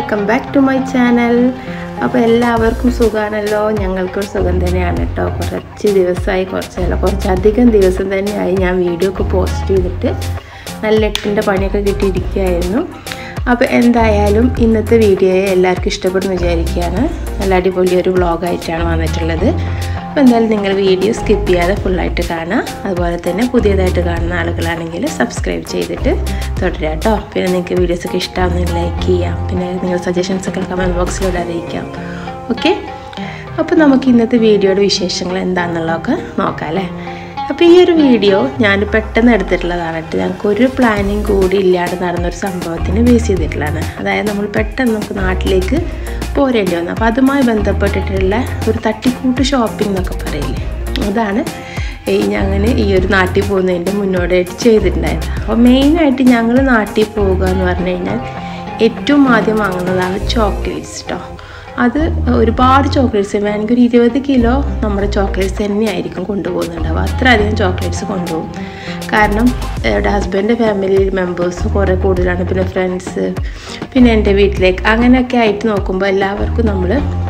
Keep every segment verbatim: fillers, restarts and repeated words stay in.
Welcome back to my channel. അപ്പോൾ എല്ലാവർക്കും സുഖമാണല്ലോ. ഞങ്ങൾക്കൊരു സുഖം തന്നെയാണ് കേട്ടോ. കുറച്ച് ദിവസമായി, കുറച്ചല്ല കുറച്ചധികം ദിവസം തന്നെയായി ഞാൻ വീഡിയോ ഒക്കെ പോസ്റ്റ് ചെയ്തിട്ട് നല്ല എട്ടിൻ്റെ പണിയൊക്കെ കിട്ടിയിരിക്കുകയായിരുന്നു. അപ്പോൾ എന്തായാലും ഇന്നത്തെ വീഡിയോയെ എല്ലാവർക്കും ഇഷ്ടപ്പെടുന്നു വിചാരിക്കുകയാണ്. നല്ല അടിപൊളി ഒരു വ്ളോഗായിട്ടാണ് വന്നിട്ടുള്ളത്. അപ്പോൾ എന്തായാലും നിങ്ങൾ വീഡിയോ സ്കിപ്പ് ചെയ്യാതെ ഫുള്ളായിട്ട് കാണുക. അതുപോലെ തന്നെ പുതിയതായിട്ട് കാണുന്ന ആളുകളാണെങ്കിൽ സബ്സ്ക്രൈബ് ചെയ്തിട്ട് തുടരുക കേട്ടോ. പിന്നെ നിങ്ങൾക്ക് വീഡിയോസൊക്കെ ഇഷ്ടമാകുന്നെങ്കിൽ ലൈക്ക് ചെയ്യാം. പിന്നെ നിങ്ങൾ സജഷൻസൊക്കെ കമൻറ്റ് ബോക്സിലൂടെ അറിയിക്കാം. ഓക്കെ, അപ്പോൾ നമുക്ക് ഇന്നത്തെ വീഡിയോയുടെ വിശേഷങ്ങൾ എന്താണെന്നുള്ളതൊക്കെ നോക്കാം അല്ലേ. അപ്പോൾ ഈ ഒരു വീഡിയോ ഞാൻ പെട്ടെന്ന് എടുത്തിട്ടുള്ളതാണ് കേട്ടോ. ഞങ്ങൾക്കൊരു പ്ലാനിങ് കൂടി ഇല്ലാതെ നടന്നൊരു സംഭവത്തിന് ബേസ് ചെയ്തിട്ടുള്ളതാണ്. അതായത് നമ്മൾ പെട്ടെന്ന് നമുക്ക് നാട്ടിലേക്ക് പോരേണ്ടി വന്നു. അപ്പോൾ അതുമായി ബന്ധപ്പെട്ടിട്ടുള്ള ഒരു തട്ടിക്കൂട്ട് ഷോപ്പിംഗ് എന്നൊക്കെ പറയില്ലേ, അതാണ് ഞങ്ങൾ ഈ ഒരു നാട്ടിൽ പോകുന്നതിൻ്റെ മുന്നോടിയായിട്ട് ചെയ്തിട്ടുണ്ടായത്. അപ്പോൾ മെയിനായിട്ട് ഞങ്ങൾ നാട്ടിൽ പോവുക എന്ന് പറഞ്ഞു കഴിഞ്ഞാൽ ഏറ്റവും ആദ്യം വാങ്ങുന്നതാണ് ചോക്ലേറ്റ്സ് കേട്ടോ. അത് ഒരുപാട് ചോക്ലേറ്റ്സ് വേണമെങ്കിൽ ഒരു ഇരുപത് കിലോ നമ്മുടെ ചോക്ലേറ്റ്സ് തന്നെയായിരിക്കും കൊണ്ടുപോകുന്നുണ്ടാവും. അത്ര അധികം ചോക്ലേറ്റ്സ് കൊണ്ടുപോകും. കാരണം എൻ്റെ ഹസ്ബൻഡ് ഫാമിലി മെമ്പേഴ്സ് കുറേ കൂടുതലാണ്, പിന്നെ ഫ്രണ്ട്സ്, പിന്നെ എൻ്റെ വീട്ടിലേക്ക്, അങ്ങനെയൊക്കെ ആയിട്ട് നോക്കുമ്പോൾ എല്ലാവർക്കും നമ്മൾ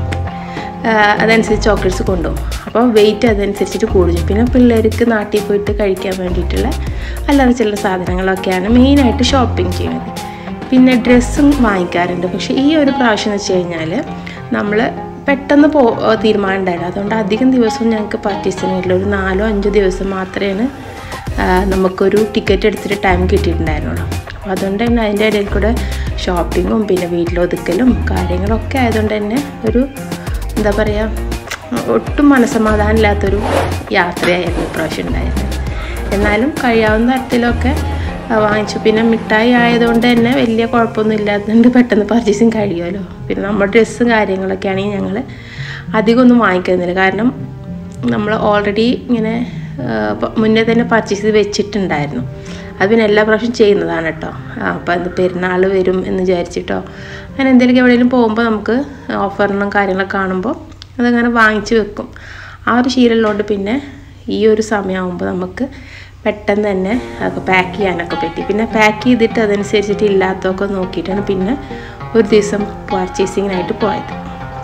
അതനുസരിച്ച് ചോക്ലേറ്റ്സ് കൊണ്ടുപോകും. അപ്പോൾ വെയിറ്റ് അതനുസരിച്ചിട്ട് കൂടും. പിന്നെ പിള്ളേർക്ക് നാട്ടിൽ പോയിട്ട് കഴിക്കാൻ വേണ്ടിയിട്ടുള്ള അല്ലാതെ ചില സാധനങ്ങളൊക്കെയാണ് മെയിനായിട്ട് ഷോപ്പിംഗ് ചെയ്യുന്നത്. പിന്നെ ഡ്രസ്സും വാങ്ങിക്കാറുണ്ട്. പക്ഷേ ഈ ഒരു പ്രാവശ്യം എന്ന് വെച്ച് കഴിഞ്ഞാൽ നമ്മൾ പെട്ടെന്ന് പോ തീരുമാനം ഉണ്ടായിരുന്നു. അതുകൊണ്ട് അധികം ദിവസവും ഞങ്ങൾക്ക് പർച്ചേസിനില്ല. ഒരു നാലോ അഞ്ചോ ദിവസം മാത്രമേ നമുക്കൊരു ടിക്കറ്റ് എടുത്തിട്ട് ടൈം കിട്ടിയിട്ടുണ്ടായിരുന്നുള്ളൂ. അപ്പോൾ അതുകൊണ്ട് തന്നെ അതിൻ്റെ ഇടയിൽ കൂടെ ഷോപ്പിങ്ങും പിന്നെ വീട്ടിലൊതുക്കലും കാര്യങ്ങളൊക്കെ ആയതുകൊണ്ട് തന്നെ ഒരു എന്താ പറയുക, ഒട്ടും മനസ്സമാധാനം ഇല്ലാത്തൊരു യാത്രയായിരുന്നു ഇപ്രാവശ്യം ഉണ്ടായിരുന്നത്. എന്നാലും കഴിയാവുന്ന തരത്തിലൊക്കെ വാങ്ങിച്ചു. പിന്നെ മിഠായി ആയതുകൊണ്ട് തന്നെ വലിയ കുഴപ്പമൊന്നും ഇല്ലാത്തതുകൊണ്ട് പെട്ടെന്ന് പർച്ചേസിങ് കഴിയുമല്ലോ. പിന്നെ നമ്മുടെ ഡ്രസ്സും കാര്യങ്ങളൊക്കെ ആണെങ്കിൽ ഞങ്ങൾ അധികം ഒന്നും വാങ്ങിക്കുന്നില്ല. കാരണം നമ്മൾ ഓൾറെഡി ഇങ്ങനെ മുന്നേ തന്നെ പർച്ചേസ് ചെയ്ത് വെച്ചിട്ടുണ്ടായിരുന്നു. അത് പിന്നെ എല്ലാ പ്രാവശ്യം ചെയ്യുന്നതാണ് കേട്ടോ. അപ്പോൾ അത് പെരുന്നാൾ വരും എന്ന് വിചാരിച്ചിട്ടോ അങ്ങനെ എന്തെങ്കിലും എവിടെയെങ്കിലും പോകുമ്പോൾ നമുക്ക് ഓഫറിനും കാര്യങ്ങളൊക്കെ കാണുമ്പോൾ അതങ്ങനെ വാങ്ങിച്ച് വെക്കും. ആ ഒരു ശീലമുള്ളതുകൊണ്ട് പിന്നെ ഈ ഒരു സമയമാകുമ്പോൾ നമുക്ക് പെട്ടെന്ന് തന്നെ അതൊക്കെ പാക്ക് ചെയ്യാനൊക്കെ പറ്റി. പിന്നെ പാക്ക് ചെയ്തിട്ട് അതനുസരിച്ചിട്ട് ഇല്ലാത്തതൊക്കെ നോക്കിയിട്ടാണ് പിന്നെ ഒരു ദിവസം പർച്ചേസിങ്ങിനായിട്ട് പോയത്.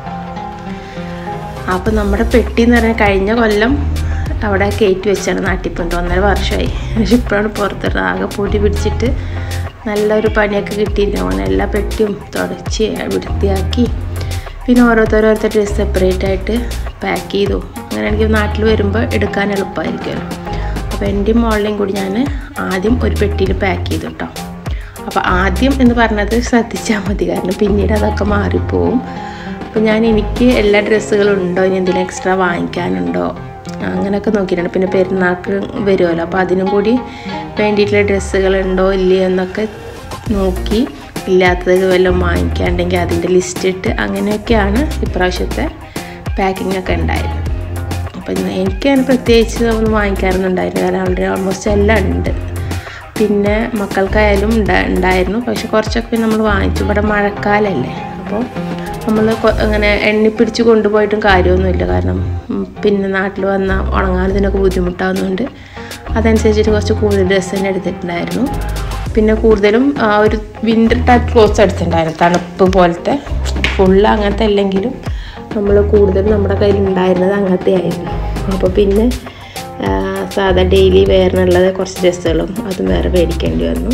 അപ്പോൾ നമ്മുടെ പെട്ടി എന്ന് പറഞ്ഞാൽ കഴിഞ്ഞ കൊല്ലം അവിടെ കയറ്റി വെച്ചാണ് നാട്ടിൽ പോയിട്ട് ഒന്നര വർഷമായി. പക്ഷെ ഇപ്പോഴാണ് പുറത്തിട്ട് ആകെ പൊടി പിടിച്ചിട്ട് നല്ലൊരു പണിയൊക്കെ കിട്ടിയിരിക്കും. അങ്ങനെ എല്ലാ പെട്ടിയും തുടച്ച് വൃത്തിയാക്കി പിന്നെ ഓരോരുത്തരോരുത്തർ ഡ്രസ്സ് സെപ്പറേറ്റ് ആയിട്ട് പാക്ക് ചെയ്തു. അങ്ങനെ എനിക്ക് നാട്ടിൽ വരുമ്പോൾ എടുക്കാൻ എളുപ്പമായിരിക്കുമല്ലോ. അപ്പോൾ എൻ്റെ മോളിലെയും കൂടി ഞാൻ ആദ്യം ഒരു പെട്ടിയിൽ പാക്ക് ചെയ്തു കേട്ടോ. അപ്പോൾ ആദ്യം എന്ന് പറഞ്ഞത് ശ്രദ്ധിച്ചാൽ മതി, കാരണം പിന്നീട് അതൊക്കെ മാറിപ്പോവും. അപ്പോൾ ഞാൻ എനിക്ക് എല്ലാ ഡ്രസ്സുകളും ഉണ്ടോ, ഇനി എന്തെങ്കിലും എക്സ്ട്രാ വാങ്ങിക്കാനുണ്ടോ അങ്ങനെയൊക്കെ നോക്കിയിട്ടുണ്ട്. പിന്നെ പെരുന്നാൾക്ക് വരുമല്ലോ, അപ്പോൾ അതിനും കൂടി വേണ്ടിയിട്ടുള്ള ഡ്രസ്സുകളുണ്ടോ ഇല്ലയോ എന്നൊക്കെ നോക്കി ഇല്ലാത്തത് വല്ലതും വാങ്ങിക്കാണ്ടെങ്കിൽ അതിൻ്റെ ലിസ്റ്റ് ഇട്ട് അങ്ങനെയൊക്കെയാണ് ഇപ്രാവശ്യത്തെ പാക്കിംഗ് ഒക്കെ ഉണ്ടായത്. അപ്പം എനിക്കതിന് പ്രത്യേകിച്ച് ഒന്നും വാങ്ങിക്കാറൊന്നും ഉണ്ടായില്ല, കാരണം ഓൾറെഡി ഓൾമോസ്റ്റ് എല്ലാം ഉണ്ട്. പിന്നെ മക്കൾക്കായാലും ഉണ്ടായിരുന്നു, പക്ഷെ കുറച്ചൊക്കെ നമ്മൾ വാങ്ങിച്ചു. ഇവിടെ മഴക്കാലമല്ലേ, അപ്പോൾ നമ്മൾ അങ്ങനെ എണ്ണിപ്പിടിച്ച് കൊണ്ടുപോയിട്ടും കാര്യമൊന്നുമില്ല. കാരണം പിന്നെ നാട്ടിൽ വന്നാൽ ഉണങ്ങാനതിനൊക്കെ ബുദ്ധിമുട്ടാകുന്നതുകൊണ്ട് അതനുസരിച്ചിട്ട് കുറച്ച് കൂടുതൽ ഡ്രസ്സ് തന്നെ എടുത്തിട്ടുണ്ടായിരുന്നു. പിന്നെ കൂടുതലും ഒരു വിൻ്റർ ടൈപ്പ് ക്ലോത്ത്സ് എടുത്തിട്ടുണ്ടായിരുന്നു, തണുപ്പ് പോലത്തെ. ഫുള്ള് അങ്ങനത്തെ അല്ലെങ്കിലും നമ്മൾ കൂടുതലും നമ്മുടെ കയ്യിൽ ഉണ്ടായിരുന്നത് അങ്ങനത്തെ ആയിരുന്നു. അപ്പോൾ പിന്നെ സാധാ ഡെയിലി വെയറിനുള്ളത് കുറച്ച് ഡ്രസ്സുകളും അതും വേറെ മേടിക്കേണ്ടി വന്നു.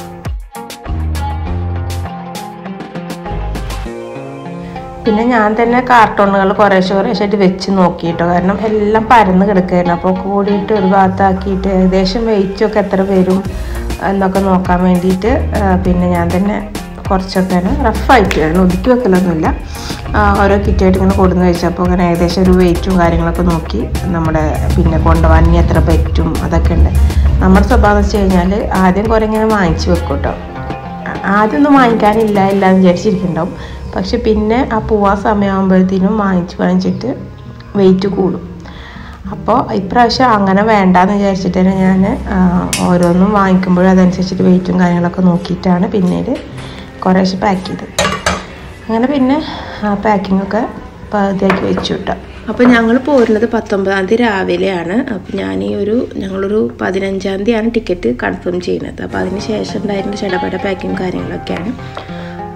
പിന്നെ ഞാൻ തന്നെ കാർട്ടൂണുകൾ കുറേശ്ശെ കുറേശ്ശായിട്ട് വെച്ച് നോക്കിയിട്ടോ, കാരണം എല്ലാം പരന്ന് കിടക്കുകയായിരുന്നു. അപ്പോൾ കൂടിയിട്ട് ഒരു ഭാഗത്താക്കിയിട്ട് ഏകദേശം വെയിറ്റൊക്കെ എത്ര വരും എന്നൊക്കെ നോക്കാൻ വേണ്ടിയിട്ട് പിന്നെ ഞാൻ തന്നെ കുറച്ചൊക്കെ റഫായിട്ട് വരുന്നു, ഒതുക്കി വെക്കലൊന്നുമില്ല. ഓരോ കിറ്റായിട്ട് ഇങ്ങനെ കൊടുന്ന് വെച്ചപ്പോൾ അങ്ങനെ ഏകദേശം ഒരു വെയിറ്റും കാര്യങ്ങളൊക്കെ നോക്കി നമ്മുടെ പിന്നെ കൊണ്ടുപോകാൻ ഇനി എത്ര പറ്റും അതൊക്കെ ഉണ്ട്. നമ്മുടെ സ്വഭാവം എന്ന് വെച്ച് കഴിഞ്ഞാൽ ആദ്യം കുറേ ഇങ്ങനെ വാങ്ങിച്ച് വെക്കും കേട്ടോ. ആദ്യമൊന്നും വാങ്ങിക്കാനില്ല ഇല്ല എന്ന് വിചാരിച്ചിരിക്കുന്നുണ്ടാവും. പക്ഷെ പിന്നെ ആ പോവാൻ സമയമാകുമ്പോഴത്തേനും വാങ്ങിച്ച് വാങ്ങിച്ചിട്ട് വെയിറ്റ് കൂടും. അപ്പോൾ ഇപ്രാവശ്യം അങ്ങനെ വേണ്ടാന്ന് വിചാരിച്ചിട്ട് തന്നെ ഞാൻ ഓരോന്നും വാങ്ങിക്കുമ്പോഴും അതനുസരിച്ചിട്ട് വെയിറ്റും കാര്യങ്ങളൊക്കെ നോക്കിയിട്ടാണ് പിന്നീട് കുറേശ്ശെ പാക്ക് ചെയ്തത്. അങ്ങനെ പിന്നെ പാക്കിങ്ങൊക്കെ പകുതിയാക്കി വെച്ചു കേട്ടോ. അപ്പോൾ ഞങ്ങൾ പോരുന്നത് പത്തൊമ്പതാം തീയതി രാവിലെയാണ്. അപ്പോൾ ഞാൻ ഈ ഒരു ഞങ്ങളൊരു പതിനഞ്ചാം തീയതിയാണ് ടിക്കറ്റ് കൺഫേം ചെയ്യുന്നത്. അപ്പോൾ അതിന് ശേഷം ഉണ്ടായിരുന്ന ചടപട പാക്കിങ് കാര്യങ്ങളൊക്കെയാണ്.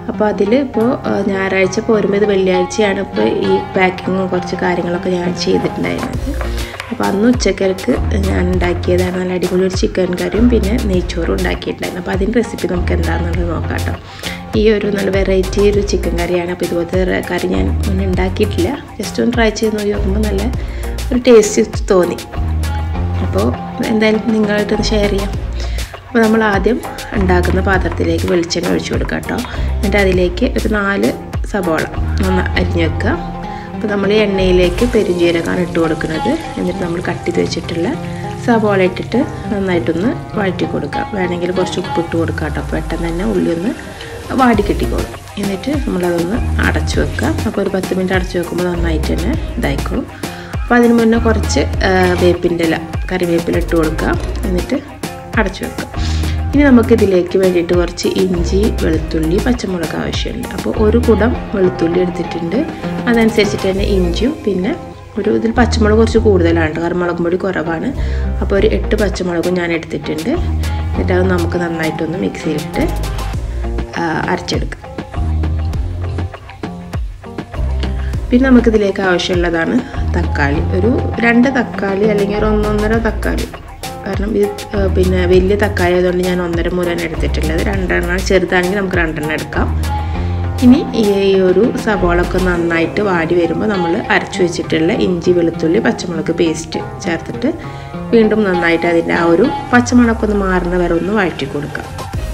അപ്പോൾ അതിൽ ഇപ്പോൾ ഞായറാഴ്ച പോരുമ്പോൾ ഇത് വെള്ളിയാഴ്ചയാണ് ഇപ്പോൾ ഈ പാക്കിങ്ങും കുറച്ച് കാര്യങ്ങളൊക്കെ ഞാൻ ചെയ്തിട്ടുണ്ടായിരുന്നത്. അപ്പോൾ അന്ന് ഉച്ചക്കൾക്ക് ഞാൻ ഉണ്ടാക്കിയതാണ് നല്ല അടിപൊളി ഒരു ചിക്കൻ കറിയും പിന്നെ നെയ്ച്ചോറും ഉണ്ടാക്കിയിട്ടുണ്ടായിരുന്നു. അപ്പോൾ അതിൻ്റെ റെസിപ്പി നമുക്ക് എന്താണെന്നുള്ളത് നോക്കാം കേട്ടോ. ഈ ഒരു നല്ല വെറൈറ്റി ഒരു ചിക്കൻ കറിയാണ്. അപ്പോൾ ഇതുപോലത്തെ കറി ഞാൻ മുന്നേ ഉണ്ടാക്കിയിട്ടില്ല. ജസ്റ്റ് ഒന്ന് ട്രൈ ചെയ്ത് നോക്കി നോക്കുമ്പോൾ നല്ല ഒരു ടേസ്റ്റ് തോന്നി. അപ്പോൾ എന്തായാലും നിങ്ങളായിട്ടൊന്ന് ഷെയർ ചെയ്യാം. അപ്പോൾ നമ്മൾ ആദ്യം ഉണ്ടാക്കുന്ന പാത്രത്തിലേക്ക് വെളിച്ചെണ്ണ ഒഴിച്ചു കൊടുക്കുക കേട്ടോ. എന്നിട്ട് അതിലേക്ക് ഒരു നാല് സബോള ഒന്ന് അരിഞ്ഞ് വെക്കുക. അപ്പോൾ നമ്മൾ ഈ എണ്ണയിലേക്ക് പെരുംജീരകമാണ് ഇട്ട് കൊടുക്കുന്നത്. എന്നിട്ട് നമ്മൾ കട്ട് ചെയ്ത് വെച്ചിട്ടുള്ള സബോള ഇട്ടിട്ട് നന്നായിട്ടൊന്ന് വഴറ്റി കൊടുക്കുക. വേണമെങ്കിൽ കുറച്ച് ഉപ്പിട്ട് കൊടുക്കുക കേട്ടോ. പെട്ടെന്ന് തന്നെ ഉള്ളി ഒന്ന് വാടി കിട്ടിക്കോളും. എന്നിട്ട് നമ്മളതൊന്ന് അടച്ചു വെക്കുക. അപ്പോൾ ഒരു പത്ത് മിനിറ്റ് അടച്ചു വെക്കുമ്പോൾ നന്നായിട്ട് തന്നെ ഇതായിക്കോളും. അപ്പോൾ അതിന് മുന്നേ കുറച്ച് വേപ്പിൻ്റെ ഇല കറിവേപ്പില ഇട്ട് കൊടുക്കുക. എന്നിട്ട് അടച്ചു വെക്കുക. ഇനി നമുക്കിതിലേക്ക് വേണ്ടിയിട്ട് കുറച്ച് ഇഞ്ചി, വെളുത്തുള്ളി, പച്ചമുളക് ആവശ്യമുണ്ട്. അപ്പോൾ ഒരു കുടം വെളുത്തുള്ളി എടുത്തിട്ടുണ്ട്. അതനുസരിച്ചിട്ട് തന്നെ ഇഞ്ചിയും പിന്നെ ഒരു ഇതിൽ പച്ചമുളക് കുറച്ച് കൂടുതലാണ്, കാരണം മുളക് പൊടി കുറവാണ്. അപ്പോൾ ഒരു എട്ട് പച്ചമുളകും ഞാൻ എടുത്തിട്ടുണ്ട്. എന്നിട്ട് അത് നമുക്ക് നന്നായിട്ടൊന്ന് മിക്സിയിലിട്ട് അരച്ചെടുക്കാം. പിന്നെ നമുക്കിതിലേക്ക് ആവശ്യമുള്ളതാണ് തക്കാളി. ഒരു രണ്ട് തക്കാളി അല്ലെങ്കിൽ ഒരു ഒന്നൊന്നര തക്കാളി, കാരണം ഇത് പിന്നെ വലിയ തക്കാളി ആയതുകൊണ്ട് ഞാൻ ഒന്നര മൂലാണ് എടുത്തിട്ടുള്ളത്. രണ്ടെണ്ണം ചെറുതാണെങ്കിൽ നമുക്ക് രണ്ടെണ്ണം എടുക്കാം. ഇനി ഈ ഒരു സബോളൊക്കെ നന്നായിട്ട് വാടി വരുമ്പോൾ നമ്മൾ അരച്ചു വെച്ചിട്ടുള്ള ഇഞ്ചി, വെളുത്തുള്ളി, പച്ചമുളക് പേസ്റ്റ് ചേർത്തിട്ട് വീണ്ടും നന്നായിട്ട് അതിൻ്റെ ആ ഒരു പച്ചമുളകൊന്ന് മാറുന്ന വരെ ഒന്ന് വഴറ്റി കൊടുക്കാം.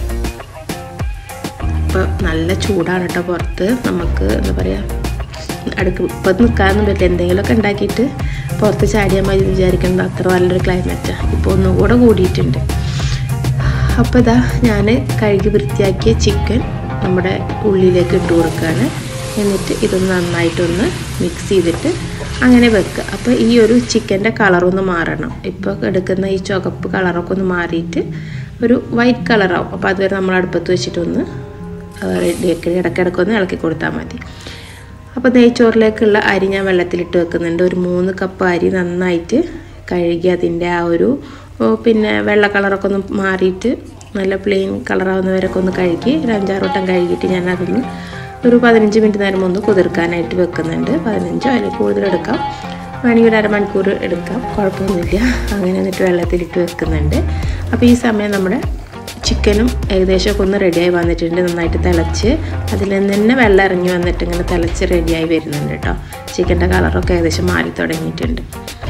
ഇപ്പോൾ നല്ല ചൂടാണ് കേട്ടോ പുറത്ത്. നമുക്ക് എന്താ പറയുക, അടുക്ക് ഇപ്പം നിൽക്കാനൊന്നും പറ്റില്ല. എന്തെങ്കിലുമൊക്കെ ഉണ്ടാക്കിയിട്ട് പുറത്ത് ചാടിയാൽ മതി വിചാരിക്കുന്നത് അത്ര നല്ലൊരു ക്ലൈമറ്റാണ്. ഇപ്പോൾ ഒന്നും കൂടെ കൂടിയിട്ടുണ്ട്. അപ്പോൾ ഇതാ ഞാൻ കഴുകി വൃത്തിയാക്കിയ ചിക്കൻ നമ്മുടെ ഉള്ളിലേക്ക് ഇട്ട് കൊടുക്കുകയാണ്. എന്നിട്ട് ഇതൊന്ന് നന്നായിട്ടൊന്ന് മിക്സ് ചെയ്തിട്ട് അങ്ങനെ വെക്കുക. അപ്പോൾ ഈ ഒരു ചിക്കൻ്റെ കളറൊന്ന് മാറണം. ഇപ്പോൾ എടുക്കുന്ന ഈ ചുവപ്പ് കളറൊക്കെ ഒന്ന് മാറിയിട്ട് ഒരു വൈറ്റ് കളറാവും. അപ്പോൾ അതുവരെ നമ്മൾ അടുപ്പത്ത് വെച്ചിട്ടൊന്ന് റെഡിയാക്കി ഇടയ്ക്കിടയ്ക്കൊന്ന് ഇളക്കി കൊടുത്താൽ മതി. അപ്പോൾ നെയ്ച്ചോറിലേക്കുള്ള അരി ഞാൻ വെള്ളത്തിലിട്ട് വെക്കുന്നുണ്ട്. ഒരു മൂന്ന് കപ്പ് അരി നന്നായിട്ട് കഴുകി അതിൻ്റെ ആ ഒരു പിന്നെ വെള്ള കളറൊക്കെ ഒന്ന് മാറിയിട്ട് നല്ല പ്ലെയിൻ കളറാവുന്നവരൊക്കെ ഒന്ന് കഴുകി ഒരു അഞ്ചാറ് വട്ടം കഴുകിയിട്ട് ഞാൻ അതൊന്ന് ഒരു പതിനഞ്ച് മിനിറ്റ് നേരം ഒന്ന് കുതിർക്കാനായിട്ട് വെക്കുന്നുണ്ട്. പതിനഞ്ചോ അല്ലെങ്കിൽ കൂടുതലെടുക്കാം, വേണമെങ്കിൽ ഒരു അരമണിക്കൂർ എടുക്കാം, കുഴപ്പമൊന്നുമില്ല. അങ്ങനെ എന്നിട്ട് വെള്ളത്തിലിട്ട് വെക്കുന്നുണ്ട്. അപ്പോൾ ഈ സമയം നമ്മുടെ ചിക്കനും ഏകദേശമൊക്കെ ഒന്ന് റെഡിയായി വന്നിട്ടുണ്ട്. നന്നായിട്ട് തിളച്ച് അതിൽ നിന്ന് തന്നെ വെള്ളം ഇറങ്ങി വന്നിട്ട് ഇങ്ങനെ തിളച്ച് റെഡിയായി വരുന്നുണ്ട് കേട്ടോ. ചിക്കൻ്റെ കളറൊക്കെ ഏകദേശം മാറി തുടങ്ങിയിട്ടുണ്ട്.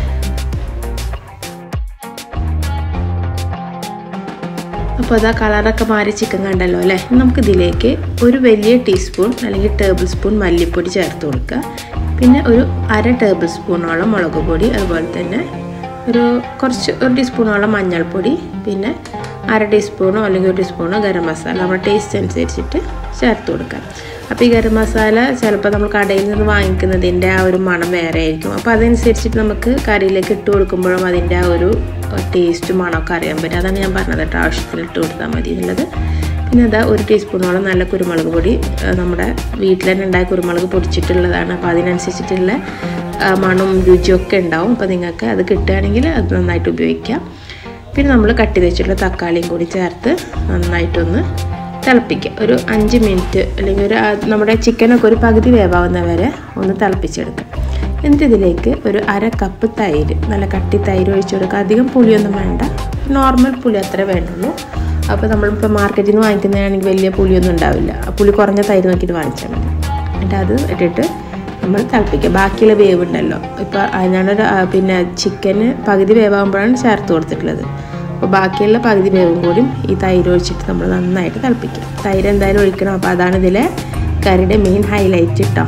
അപ്പോൾ അതാ കളറൊക്കെ മാറി ചിക്കൻ കണ്ടല്ലോ അല്ലേ. നമുക്കിതിലേക്ക് ഒരു വലിയ ടീസ്പൂൺ അല്ലെങ്കിൽ ടേബിൾ സ്പൂൺ മല്ലിപ്പൊടി ചേർത്ത് കൊടുക്കുക. പിന്നെ ഒരു അര ടേബിൾ സ്പൂണോളം മുളക് പൊടി, അതുപോലെ തന്നെ ഒരു കുറച്ച് ഒരു ടീസ്പൂണോളം മഞ്ഞൾപ്പൊടി, പിന്നെ അര ടീസ്പൂണോ അല്ലെങ്കിൽ ഒരു ടീസ്പൂണോ ഗരം മസാല നമ്മുടെ ടേസ്റ്റ് അനുസരിച്ചിട്ട് ചേർത്ത് കൊടുക്കാം. അപ്പോൾ ഈ ഗരം മസാല ചിലപ്പോൾ നമ്മൾ കടയിൽ നിന്ന് വാങ്ങിക്കുന്നതിൻ്റെ ആ ഒരു മണം വേറെ ആയിരിക്കും. അപ്പോൾ അതനുസരിച്ചിട്ട് നമുക്ക് കറിയിലേക്ക് ഇട്ട് കൊടുക്കുമ്പോഴും അതിൻ്റെ ആ ഒരു ടേസ്റ്റ് മണമൊക്കെ അറിയാൻ പറ്റും. അതാണ് ഞാൻ പറഞ്ഞത് കേട്ടോ, ആവശ്യത്തിന് ഇട്ട് കൊടുത്താൽ മതി എന്നുള്ളത്. പിന്നെ അതാ ഒരു ടീസ്പൂണോളം നല്ല കുരുമുളക് പൊടി, നമ്മുടെ വീട്ടിൽ തന്നെ ഉണ്ടായ കുരുമുളക് പൊടിച്ചിട്ടുള്ളതാണ്. അപ്പോൾ അതിനനുസരിച്ചിട്ടുള്ള മണവും രുചിയൊക്കെ ഉണ്ടാവും. അപ്പോൾ നിങ്ങൾക്ക് അത് കിട്ടുകയാണെങ്കിൽ അത് നന്നായിട്ട് ഉപയോഗിക്കാം. പിന്നെ നമ്മൾ കട്ട് ചെയ്ത് വെച്ചിട്ടുള്ള തക്കാളിയും കൂടി ചേർത്ത് നന്നായിട്ടൊന്ന് തിളപ്പിക്കുക. ഒരു അഞ്ച് മിനിറ്റ് അല്ലെങ്കിൽ ഒരു നമ്മുടെ ചിക്കനൊക്കെ ഒരു പകുതി വേവാവുന്ന വരെ ഒന്ന് തിളപ്പിച്ചെടുക്കുക. എന്നിട്ട് ഇതിലേക്ക് ഒരു അര കപ്പ് തൈര്, നല്ല കട്ടി തൈര് ഒഴിച്ചു കൊടുക്കുക. അധികം പുളിയൊന്നും വേണ്ട, നോർമൽ പുളി അത്രേ വേണ്ടുള്ളൂ. അപ്പോൾ നമ്മളിപ്പോൾ മാർക്കറ്റിൽ നിന്ന് വാങ്ങിക്കുന്നതാണെങ്കിൽ വലിയ പുളിയൊന്നും ഉണ്ടാവില്ല. പുളി കുറഞ്ഞ തൈര് നോക്കിയിട്ട് വാങ്ങിച്ചാൽ മതി. എന്നിട്ട് അത് ഇട്ടിട്ട് നമ്മൾ തിളപ്പിക്കുക. ബാക്കിയുള്ള വേവ് ഉണ്ടല്ലോ, ഇപ്പോൾ ഞാനൊരു പിന്നെ ചിക്കന് പകുതി വേവാകുമ്പോഴാണ് ചേർത്ത് കൊടുത്തിട്ടുള്ളത്. അപ്പോൾ ബാക്കിയുള്ള പകുതി വേവും കൂടി ഈ തൈര് ഒഴിച്ചിട്ട് നമ്മൾ നന്നായിട്ട് തിളപ്പിക്കുക. തൈര് എന്തായാലും ഒഴിക്കണം. അപ്പോൾ അതാണ് ഇതിലെ കറിയുടെ മെയിൻ ഹൈലൈറ്റ് കേട്ടോ.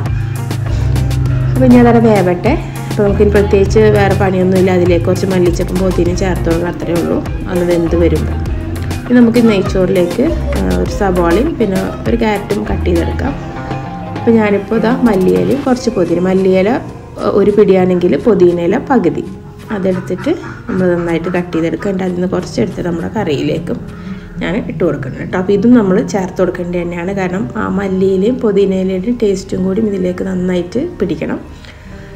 അപ്പോൾ ഇനി അതവിടെ വേവട്ടെ. അപ്പോൾ നമുക്കിനി പ്രത്യേകിച്ച് വേറെ പണിയൊന്നുമില്ല. അതിലേക്ക് കുറച്ച് മല്ലിച്ചപ്പും പോത്തിനും ചേർത്ത് കൊടുക്കണം, അത്രയേ ഉള്ളൂ. അത് വെന്ത് വരുമ്പോൾ ഇനി നമുക്ക് നെയ്ച്ചോറിലേക്ക് ഒരു സബോളയും പിന്നെ ഒരു ക്യാരറ്റും കട്ട് ചെയ്തെടുക്കാം. അപ്പോൾ ഞാനിപ്പോൾ ഇതാ മല്ലിയില കുറച്ച് പുതിന, മല്ലിയില ഒരു പിടിയാണെങ്കിൽ പുതിനയില പകുതി അതെടുത്തിട്ട് നമ്മൾ നന്നായിട്ട് കട്ട് ചെയ്തെടുക്കുക. അതിൽ നിന്ന് കുറച്ചെടുത്തിട്ട് നമ്മുടെ കറിയിലേക്കും ഞാൻ ഇട്ട് കൊടുക്കണം കേട്ടോ. അപ്പോൾ ഇതും നമ്മൾ ചേർത്ത് കൊടുക്കേണ്ടത് തന്നെയാണ്, കാരണം ആ മല്ലിയിലയും പുതിനയിലയുടെയും ടേസ്റ്റും കൂടി ഇതിലേക്ക് നന്നായിട്ട് പിടിക്കണം.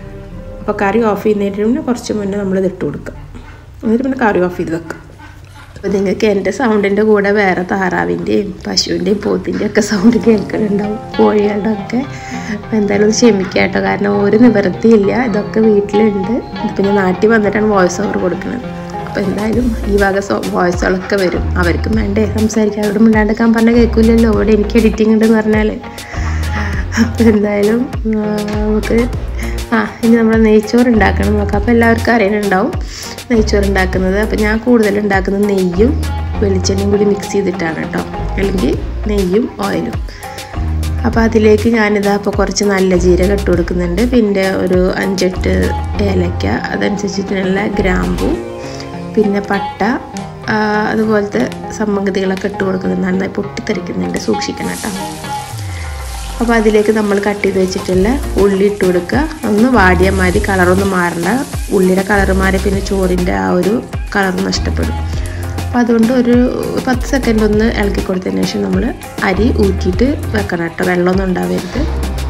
അപ്പോൾ കറി ഓഫ് ചെയ്യുന്നതിന് മുന്നേ കുറച്ച് മുന്നേ നമ്മളിത് ഇട്ട് കൊടുക്കുക. എന്നിട്ട് പിന്നെ കറി ഓഫ് ചെയ്ത് വെക്കുക. അപ്പോൾ നിങ്ങൾക്ക് എൻ്റെ സൗണ്ടിൻ്റെ കൂടെ വേറെ താറാവിൻ്റെയും പശുവിൻ്റെയും പോത്തിൻ്റെയും ഒക്കെ സൗണ്ട് കേൾക്കുന്നുണ്ടാവും, കോഴികളുടെ ഒക്കെ. അപ്പോൾ എന്തായാലും ക്ഷമിക്കുക കേട്ടോ, കാരണം ഒരു നിവൃത്തിയില്ല, ഇതൊക്കെ വീട്ടിലുണ്ട്. പിന്നെ നാട്ടിൽ വന്നിട്ടാണ് വോയിസ് ഓവർ കൊടുക്കുന്നത്. അപ്പോൾ എന്തായാലും ഈ വക വോയിസുകളൊക്കെ വരും. അവർക്കും വേണ്ടേ സംസാരിക്കാൻ, അവിടെ മിണ്ടാണ്ടിക്കാൻ പറഞ്ഞാൽ കേൾക്കില്ലല്ലോ, ഇവിടെ എനിക്ക് എഡിറ്റിംഗ് ഉണ്ടെന്ന് പറഞ്ഞാൽ. അപ്പോൾ എന്തായാലും നമുക്ക് ആ ഇനി നമ്മൾ നെയ്ച്ചോറ് ഉണ്ടാക്കണം നോക്കാം. അപ്പോൾ എല്ലാവർക്കും അറിയാനുണ്ടാവും നെയ്ച്ചോറ് ഉണ്ടാക്കുന്നത്. അപ്പോൾ ഞാൻ കൂടുതൽ ഉണ്ടാക്കുന്നത് നെയ്യും വെളിച്ചെണ്ണയും കൂടി മിക്സ് ചെയ്തിട്ടാണ് കേട്ടോ, അല്ലെങ്കിൽ നെയ്യും ഓയിലും. അപ്പോൾ അതിലേക്ക് ഞാനിതാ അപ്പോൾ കുറച്ച് നല്ല ജീരകം ഇട്ട് കൊടുക്കുന്നുണ്ട്, പിന്നെ ഒരു അഞ്ചെട്ട് ഏലക്ക, അതനുസരിച്ചിട്ടുള്ള ഗ്രാമ്പൂ, പിന്നെ പട്ട, അതുപോലത്തെ സംഗതികളൊക്കെ ഇട്ട് കൊടുക്കുന്നുണ്ട്. നന്നായി പൊട്ടിത്തെറിക്കുന്നുണ്ട്, സൂക്ഷിക്കണം കേട്ടോ. അപ്പോൾ അതിലേക്ക് നമ്മൾ കട്ട് ചെയ്ത് വെച്ചിട്ടുള്ള ഉള്ളി ഇട്ട് കൊടുക്കുക. ഒന്ന് വാടിയ മാതിരി, കളറൊന്നും മാറണ്ട. ഉള്ളിയുടെ കളറ് മാറി പിന്നെ ചോറിൻ്റെ ആ ഒരു കളർ നഷ്ടപ്പെടും. അപ്പോൾ അതുകൊണ്ട് ഒരു പത്ത് സെക്കൻഡ് ഒന്ന് ഇളക്കി കൊടുത്തതിന് ശേഷം നമ്മൾ അരി ഊറ്റിയിട്ട് വെക്കണം കേട്ടോ, വെള്ളമൊന്നും ഉണ്ടാവരുത്.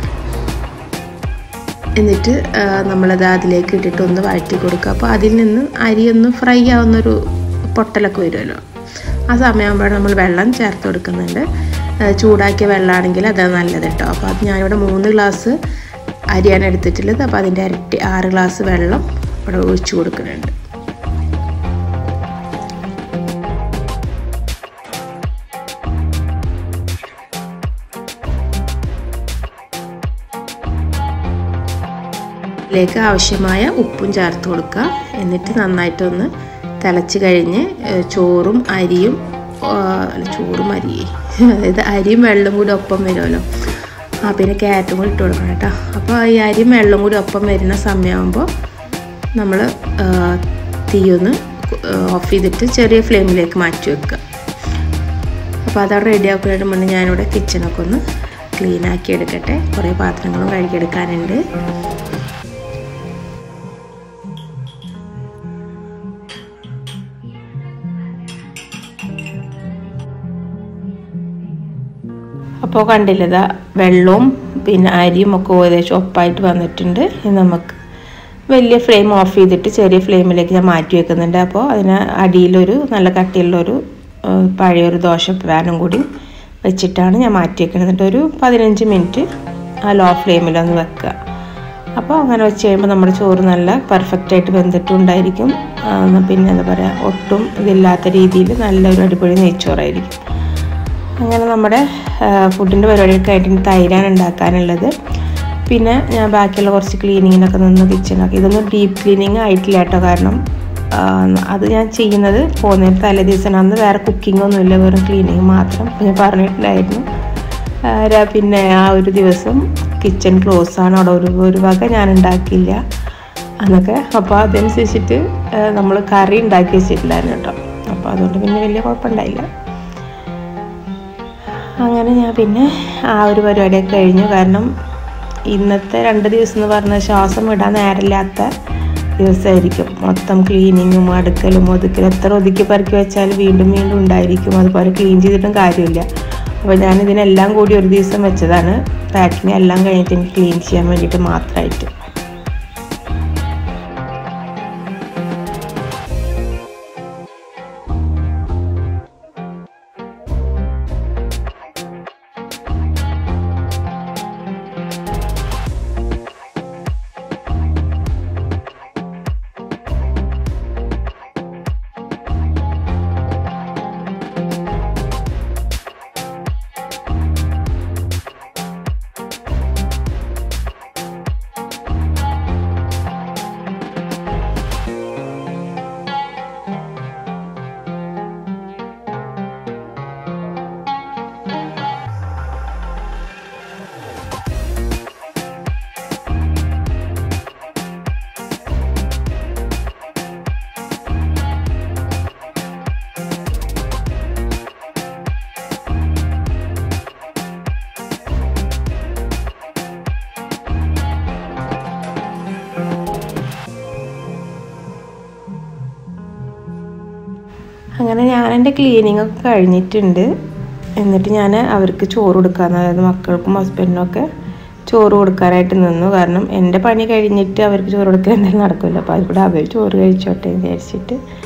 എന്നിട്ട് നമ്മളത് അതിലേക്ക് ഇട്ടിട്ട് ഒന്ന് വഴറ്റി കൊടുക്കുക. അപ്പോൾ അതിൽ നിന്ന് അരി ഒന്ന് ഫ്രൈ ആവുന്നൊരു പൊട്ടലൊക്കെ വരുമല്ലോ, ആ സമയമാകുമ്പോഴാണ് നമ്മൾ വെള്ളം ചേർത്ത് കൊടുക്കുന്നുണ്ട്. ചൂടാക്കിയ വെള്ളമാണെങ്കിൽ അതാണ് നല്ലത് കേട്ടോ. അപ്പോൾ അത് ഞാനിവിടെ മൂന്ന് ഗ്ലാസ് അരിയാണ് എടുത്തിട്ടുള്ളത്. അപ്പോൾ അതിൻ്റെ ഇരട്ടി ആറ് ഗ്ലാസ് വെള്ളം ഇവിടെ ഒഴിച്ചു കൊടുക്കുന്നുണ്ട്. ഇതിലേക്ക് ആവശ്യമായ ഉപ്പും ചേർത്ത് കൊടുക്കുക. എന്നിട്ട് നന്നായിട്ടൊന്ന് തിളച്ച് കഴിഞ്ഞ് ചോറും അരിയും ചോറും അരിയും അതായത് അരിയും വെള്ളം കൂടി ഒപ്പം വരുമല്ലോ, ആ പിന്നെ ക്യാരറ്റും കൂടി ഇട്ട് കൊടുക്കണം കേട്ടോ. അപ്പോൾ ഈ അരിയും വെള്ളം കൂടി ഒപ്പം വരുന്ന സമയമാകുമ്പോൾ നമ്മൾ തീയൊന്ന് ഓഫ് ചെയ്തിട്ട് ചെറിയ ഫ്ലെയിമിലേക്ക് മാറ്റി വെക്കുക. അപ്പോൾ അതവിടെ റെഡി ആക്കുന്നതിന് മുന്നേ ഞാനിവിടെ കിച്ചണൊക്കെ ഒന്ന് ക്ലീനാക്കി എടുക്കട്ടെ, കുറേ പാത്രങ്ങളും കഴുകിയെടുക്കാനുണ്ട്. അപ്പോൾ കണ്ടില്ലതാ വെള്ളവും പിന്നെ അരിയും ഒക്കെ ഏകദേശം ഒപ്പായിട്ട് വന്നിട്ടുണ്ട്. ഇനി നമുക്ക് വലിയ ഫ്ലെയിം ഓഫ് ചെയ്തിട്ട് ചെറിയ ഫ്ലെയിമിലേക്ക് ഞാൻ മാറ്റി വെക്കുന്നുണ്ട്. അപ്പോൾ അതിന് അടിയിലൊരു നല്ല കട്ടിയുള്ളൊരു പഴയൊരു ദോശ പാനും കൂടി വെച്ചിട്ടാണ് ഞാൻ മാറ്റി വെക്കുന്നത്. എന്നിട്ട് ഒരു പതിനഞ്ച് മിനിറ്റ് ആ ലോ ഫ്ലെയിമിലൊന്ന് വെക്കുക. അപ്പോൾ അങ്ങനെ വെച്ച് കഴിയുമ്പോൾ നമ്മുടെ ചോറ് നല്ല പെർഫെക്റ്റായിട്ട് വെന്തിട്ടുണ്ടായിരിക്കും. പിന്നെ എന്താ പറയുക, ഒട്ടും ഇതില്ലാത്ത രീതിയിൽ നല്ലൊരു അടിപൊളി നെയ്ച്ചോറായിരിക്കും. അങ്ങനെ നമ്മുടെ ഫുഡിൻ്റെ പരിപാടിയൊക്കെ ആയിട്ട് തൈരാണ് ഉണ്ടാക്കാനുള്ളത്. പിന്നെ ഞാൻ ബാക്കിയുള്ള കുറച്ച് ക്ലീനിങ്ങിനൊക്കെ നിന്ന് കിച്ചണൊക്കെ, ഇതൊന്നും ഡീപ്പ് ക്ലീനിങ് ആയിട്ടില്ല കേട്ടോ, കാരണം അത് ഞാൻ ചെയ്യുന്നത് പോകുന്നതിന് തലേ ദിവസം അന്ന് വേറെ കുക്കിംഗ് ഒന്നുമില്ല, വെറും ക്ലീനിങ് മാത്രം ഞാൻ പറഞ്ഞിട്ടുണ്ടായിരുന്നു. പിന്നെ ആ ഒരു ദിവസം കിച്ചൺ ക്ലോസ് ആണ്, അവിടെ ഒരു ഒരു വക ഞാൻ ഉണ്ടാക്കിയില്ല എന്നൊക്കെ. അപ്പോൾ അതനുസരിച്ചിട്ട് നമ്മൾ കറി ഉണ്ടാക്കി വെച്ചിട്ടില്ലായിരുന്നു കേട്ടോ. അപ്പോൾ അതുകൊണ്ട് പിന്നെ വലിയ കുഴപ്പമുണ്ടായില്ല. അങ്ങനെ ഞാൻ പിന്നെ ആ ഒരു പരിപാടിയൊക്കെ കഴിഞ്ഞു. കാരണം ഇന്നത്തെ രണ്ട് ദിവസം എന്ന് പറഞ്ഞാൽ ശ്വാസം വിടാൻ നേരമില്ലാത്ത ദിവസമായിരിക്കും. മൊത്തം ക്ലീനിങ്ങും അടുക്കലും ഒതുക്കലും എത്ര ഒതുക്കി പെറുക്കി വെച്ചാൽ വീണ്ടും വീണ്ടും ഉണ്ടായിരിക്കും. അതുപോലെ ക്ലീൻ ചെയ്തിട്ടും കാര്യമില്ല. അപ്പോൾ ഞാനിതിനെല്ലാം കൂടി ഒരു ദിവസം വെച്ചതാണ്, പാക്കിങ് എല്ലാം കഴിഞ്ഞിട്ട് എനിക്ക് ക്ലീൻ ചെയ്യാൻ വേണ്ടിയിട്ട് മാത്രമായിട്ട്. അങ്ങനെ ഞാൻ എൻ്റെ ക്ലീനിങ് ഒക്കെ കഴിഞ്ഞിട്ടുണ്ട്. എന്നിട്ട് ഞാൻ അവർക്ക് ചോറ് കൊടുക്കാൻ, അതായത് മക്കൾക്കും ഹസ്ബൻഡിനും ഒക്കെ ചോറ് കൊടുക്കാനായിട്ട് നിന്നു. കാരണം എൻ്റെ പണി കഴിഞ്ഞിട്ട് അവർക്ക് ചോറ് കൊടുക്കാൻ എന്തായാലും നടക്കില്ല. അപ്പോൾ അതിലൂടെ അവർ ചോറ് കഴിച്ചോട്ടെ എന്ന് വിചാരിച്ചിട്ട്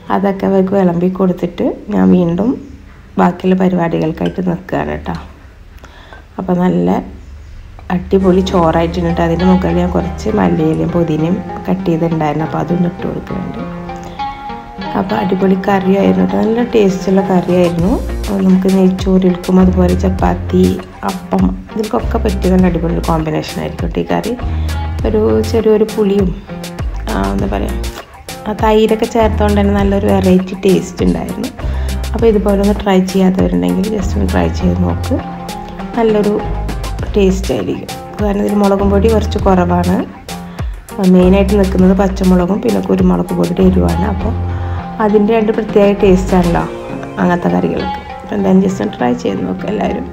അതൊക്കെ അവർക്ക് വിളമ്പി കൊടുത്തിട്ട് ഞാൻ വീണ്ടും ബാക്കിയുള്ള പരിപാടികൾക്കായിട്ട് നിൽക്കുകയാണ് കേട്ടോ. അപ്പോൾ നല്ല അടിപൊളി ചോറായിട്ടുണ്ട്. അതിൻ്റെ മുകളിൽ ഞാൻ കുറച്ച് മല്ലിയിലയും പുതിനയും കട്ട് ചെയ്തിട്ടുണ്ടായിരുന്നു, അപ്പോൾ അതൊന്നും ഇട്ട് കൊടുക്കുന്നുണ്ട്. അപ്പോൾ അടിപൊളി കറിയായിരുന്നു കേട്ടോ, നല്ല ടേസ്റ്റുള്ള കറിയായിരുന്നു. നമുക്ക് നെയ്ച്ചോറിൽക്കും അതുപോലെ ചപ്പാത്തി, അപ്പം, ഇതിൽക്കൊക്കെ പറ്റിയ നല്ല അടിപൊളി കോമ്പിനേഷൻ ആയിരിക്കും കേട്ടോ ഈ കറി. ഒരു ചെറിയൊരു പുളിയും എന്താ പറയുക തൈരൊക്കെ ചേർത്തുകൊണ്ട് തന്നെ നല്ലൊരു വെറൈറ്റി ടേസ്റ്റ് ഉണ്ടായിരുന്നു. അപ്പോൾ ഇതുപോലെ ഒന്ന് ട്രൈ ചെയ്യാത്തവരുണ്ടെങ്കിൽ ജസ്റ്റ് ഒന്ന് ട്രൈ ചെയ്ത് നോക്ക്, നല്ലൊരു ടേസ്റ്റ് ആയിരിക്കും. കാരണം ഇതിൽ മുളകും പൊടി കുറച്ച് കുറവാണ്, മെയിനായിട്ട് നിൽക്കുന്നത് പച്ചമുളകും പിന്നെ കുരുമുളക് പൊടിയുടെ എരിവാണ്. അപ്പോൾ അതിൻ്റെ രണ്ട് പ്രത്യേക ടേസ്റ്റാണല്ലോ അങ്ങനത്തെ കറികൾക്ക്. അപ്പോൾ എന്തായാലും ജസ്റ്റ് ഒന്ന് ട്രൈ ചെയ്ത് നോക്കുക എല്ലാവരും.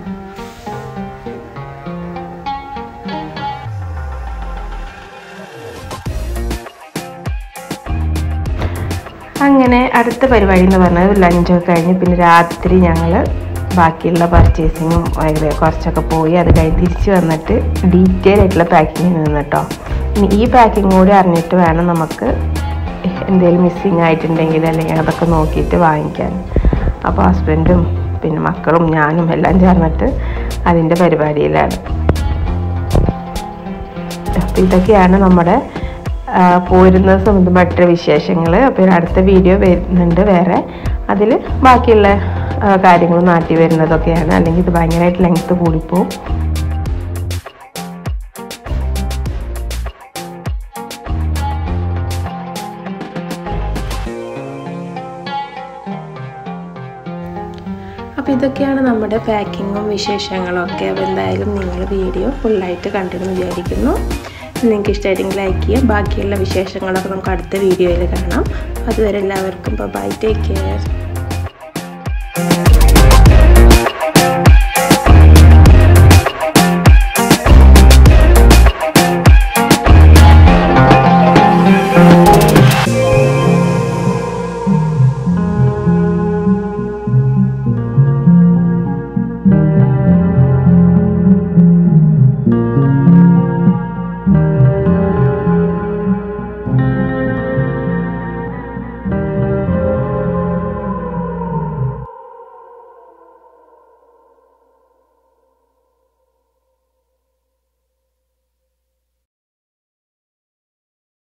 അങ്ങനെ അടുത്ത പരിപാടി എന്ന് പറഞ്ഞത് ലഞ്ചൊക്കെ കഴിഞ്ഞ് പിന്നെ രാത്രി ഞങ്ങൾ ബാക്കിയുള്ള പർച്ചേസിങ്ങും കുറച്ചൊക്കെ പോയി. അത് കഴിഞ്ഞ് തിരിച്ച് വന്നിട്ട് ഡീറ്റെയിൽ ആയിട്ടുള്ള പാക്കിങ് നിന്നിട്ടോ. ഇനി ഈ പാക്കിങ് കൂടി അറിഞ്ഞിട്ട് വേണം നമുക്ക് എന്തെങ്കിലും മിസ്സിങ് ആയിട്ടുണ്ടെങ്കിൽ അല്ലെങ്കിൽ അതൊക്കെ നോക്കിയിട്ട് വാങ്ങിക്കാൻ. അപ്പോൾ ഹസ്ബൻഡും പിന്നെ മക്കളും ഞാനും എല്ലാം ചേർന്നിട്ട് അതിൻ്റെ പരിപാടിയിലാണ്. അപ്പോൾ ഇതൊക്കെയാണ് നമ്മുടെ പോരുന്ന സംബന്ധമായിട്ടുള്ള വിശേഷങ്ങൾ. അപ്പോൾ അടുത്ത വീഡിയോ വരുന്നുണ്ട് വേറെ, അതിൽ ബാക്കിയുള്ള കാര്യങ്ങൾ നാട്ടി വരുന്നതൊക്കെയാണ്, അല്ലെങ്കിൽ ഇത് ഭയങ്കരമായിട്ട് ലെങ്ത്ത് കൂടിപ്പോവും. അപ്പോൾ ഇതൊക്കെയാണ് നമ്മുടെ പാക്കിങ്ങും വിശേഷങ്ങളും ഒക്കെ. അപ്പോൾ എന്തായാലും നിങ്ങൾ വീഡിയോ ഫുള്ളായിട്ട് കണ്ടിരുന്നു വിചാരിക്കുന്നു. നിങ്ങൾക്ക് ഇഷ്ടമായിട്ടെങ്കിൽ ലൈക്ക് ചെയ്യുക. ബാക്കിയുള്ള വിശേഷങ്ങളൊക്കെ നമുക്ക് അടുത്ത വീഡിയോയിൽ കാണാം. അതുവരെ എല്ലാവർക്കും ബൈ, ടേക്ക് കെയർ.